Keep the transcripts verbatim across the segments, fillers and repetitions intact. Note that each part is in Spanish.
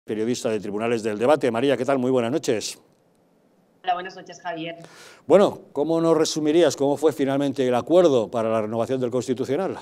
Periodista de Tribunales del Debate. María, ¿qué tal? Muy buenas noches. Hola, buenas noches, Javier. Bueno, ¿cómo nos resumirías cómo fue finalmente el acuerdo para la renovación del Constitucional?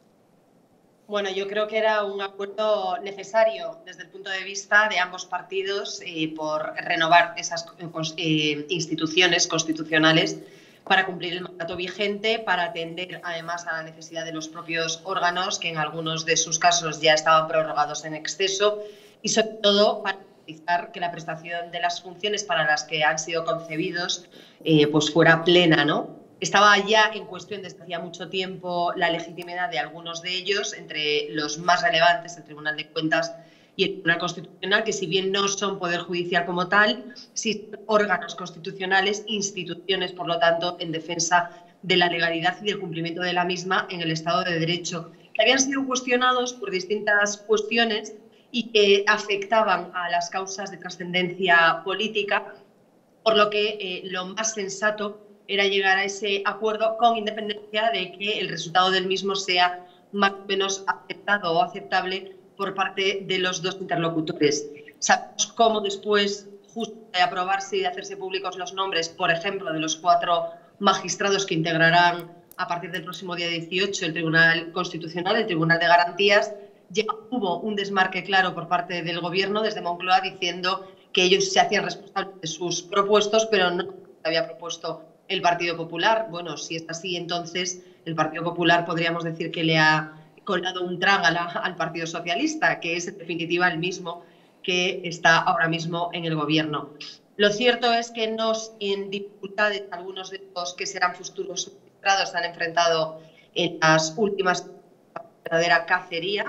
Bueno, yo creo que era un acuerdo necesario desde el punto de vista de ambos partidos eh, por renovar esas eh, instituciones constitucionales para cumplir el mandato vigente, para atender además a la necesidad de los propios órganos, que en algunos de sus casos ya estaban prorrogados en exceso, y sobre todo para garantizar que la prestación de las funciones para las que han sido concebidos eh, pues fuera plena, ¿no? Estaba ya en cuestión desde hacía mucho tiempo la legitimidad de algunos de ellos, entre los más relevantes, el Tribunal de Cuentas y el Tribunal Constitucional, que si bien no son poder judicial como tal, sí son órganos constitucionales, instituciones, por lo tanto, en defensa de la legalidad y del cumplimiento de la misma en el Estado de Derecho, que habían sido cuestionados por distintas cuestiones y que afectaban a las causas de trascendencia política, por lo que eh, lo más sensato era llegar a ese acuerdo con independencia de que el resultado del mismo sea más o menos aceptado o aceptable por parte de los dos interlocutores. Sabemos cómo después, justo de aprobarse y de hacerse públicos los nombres, por ejemplo, de los cuatro magistrados que integrarán a partir del próximo día dieciocho el Tribunal Constitucional, el Tribunal de Garantías, ya hubo un desmarque claro por parte del Gobierno desde Moncloa diciendo que ellos se hacían responsables de sus propuestos, pero no había propuesto el Partido Popular. Bueno, si es así, entonces el Partido Popular podríamos decir que le ha colado un trágala al Partido Socialista, que es en definitiva el mismo que está ahora mismo en el Gobierno. Lo cierto es que nos en dificultades algunos de los que serán futuros magistrados se han enfrentado en las últimas verdadera cacería,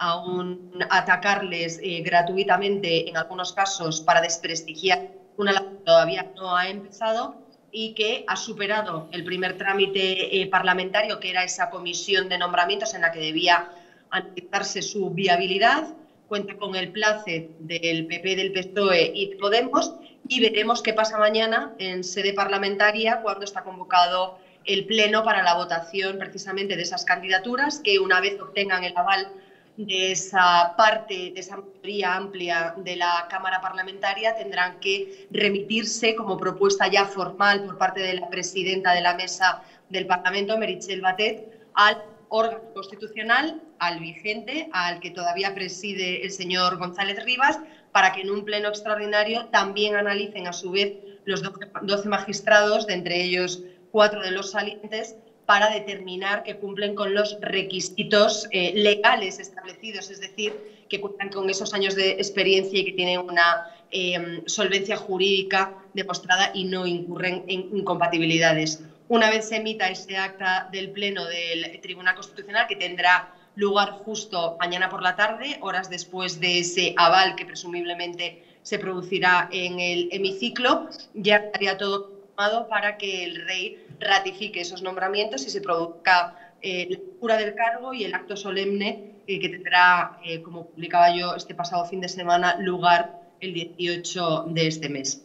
aún atacarles eh, gratuitamente en algunos casos para desprestigiar una labor que todavía no ha empezado y que ha superado el primer trámite eh, parlamentario, que era esa comisión de nombramientos en la que debía analizarse su viabilidad. Cuenta con el place del P P, del P S O E y de Podemos, y veremos qué pasa mañana en sede parlamentaria cuando está convocado el Pleno para la votación precisamente de esas candidaturas, que una vez obtengan el aval de esa parte, de esa mayoría amplia de la Cámara Parlamentaria, tendrán que remitirse como propuesta ya formal por parte de la presidenta de la Mesa del Parlamento, Meritxell Batet, al órgano constitucional, al vigente, al que todavía preside el señor González Rivas, para que en un pleno extraordinario también analicen a su vez los doce magistrados, de entre ellos cuatro de los salientes, para determinar que cumplen con los requisitos eh, legales establecidos, es decir, que cuentan con esos años de experiencia y que tienen una eh, solvencia jurídica demostrada y no incurren en incompatibilidades. Una vez se emita ese acta del Pleno del Tribunal Constitucional, que tendrá lugar justo mañana por la tarde, horas después de ese aval que presumiblemente se producirá en el hemiciclo, ya estaría todo para que el rey ratifique esos nombramientos y se produzca eh, la lectura del cargo y el acto solemne eh, que tendrá, eh, como publicaba yo este pasado fin de semana, lugar el dieciocho de este mes.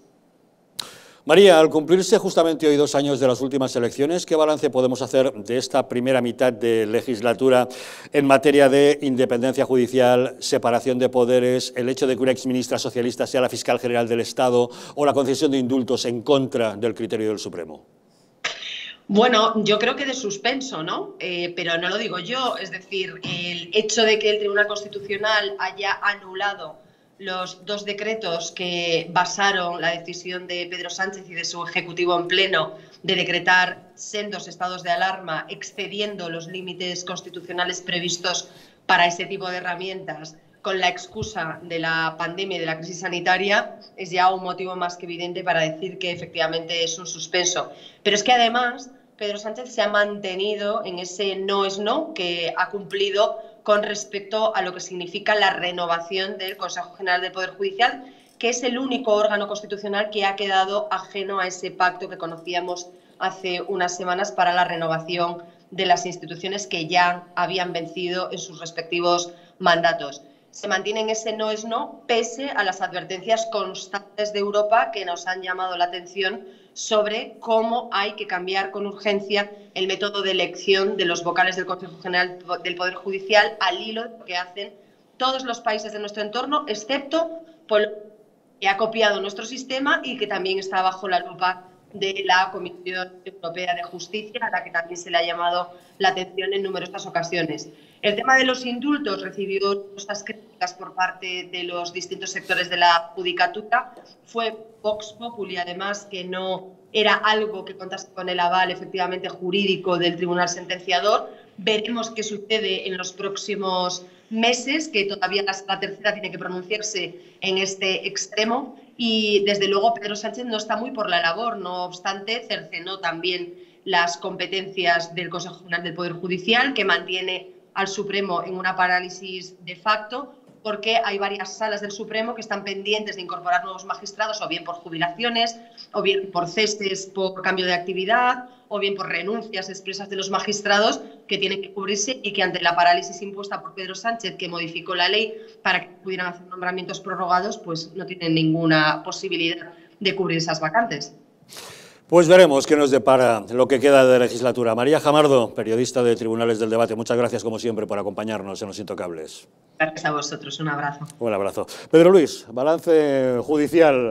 María, al cumplirse justamente hoy dos años de las últimas elecciones, ¿qué balance podemos hacer de esta primera mitad de legislatura en materia de independencia judicial, separación de poderes, el hecho de que una exministra socialista sea la fiscal general del Estado o la concesión de indultos en contra del criterio del Supremo? Bueno, yo creo que de suspenso, ¿no? Eh, pero no lo digo yo, es decir, el hecho de que el Tribunal Constitucional haya anulado los dos decretos que basaron la decisión de Pedro Sánchez y de su Ejecutivo en pleno de decretar sendos estados de alarma, excediendo los límites constitucionales previstos para ese tipo de herramientas, con la excusa de la pandemia y de la crisis sanitaria, es ya un motivo más que evidente para decir que efectivamente es un suspenso. Pero es que además Pedro Sánchez se ha mantenido en ese no es no, que ha cumplido con respecto a lo que significa la renovación del Consejo General del Poder Judicial, que es el único órgano constitucional que ha quedado ajeno a ese pacto que conocíamos hace unas semanas para la renovación de las instituciones que ya habían vencido en sus respectivos mandatos. Se mantiene en ese no es no, pese a las advertencias constantes de Europa que nos han llamado la atención sobre cómo hay que cambiar con urgencia el método de elección de los vocales del Consejo General del Poder Judicial al hilo de lo que hacen todos los países de nuestro entorno, excepto pues, que ha copiado nuestro sistema y que también está bajo la lupa de la Comisión Europea de Justicia, a la que también se le ha llamado la atención en numerosas ocasiones. El tema de los indultos recibió numerosas críticas por parte de los distintos sectores de la judicatura. Fue Vox Populi, además, que no era algo que contase con el aval efectivamente jurídico del tribunal sentenciador. Veremos qué sucede en los próximos meses, que todavía la, la tercera tiene que pronunciarse en este extremo. Y, desde luego, Pedro Sánchez no está muy por la labor. No obstante, cercenó también las competencias del Consejo General del Poder Judicial, que mantiene al Supremo en una parálisis de facto, porque hay varias salas del Supremo que están pendientes de incorporar nuevos magistrados, o bien por jubilaciones, o bien por ceses por cambio de actividad, o bien por renuncias expresas de los magistrados que tienen que cubrirse, y que ante la parálisis impuesta por Pedro Sánchez, que modificó la ley para que pudieran hacer nombramientos prorrogados, pues no tienen ninguna posibilidad de cubrir esas vacantes. Pues veremos qué nos depara lo que queda de legislatura. María Jamardo, periodista de Tribunales del Debate, muchas gracias como siempre por acompañarnos en Los Intocables. Gracias a vosotros, un abrazo. Un abrazo. Pedro Luis, balance judicial.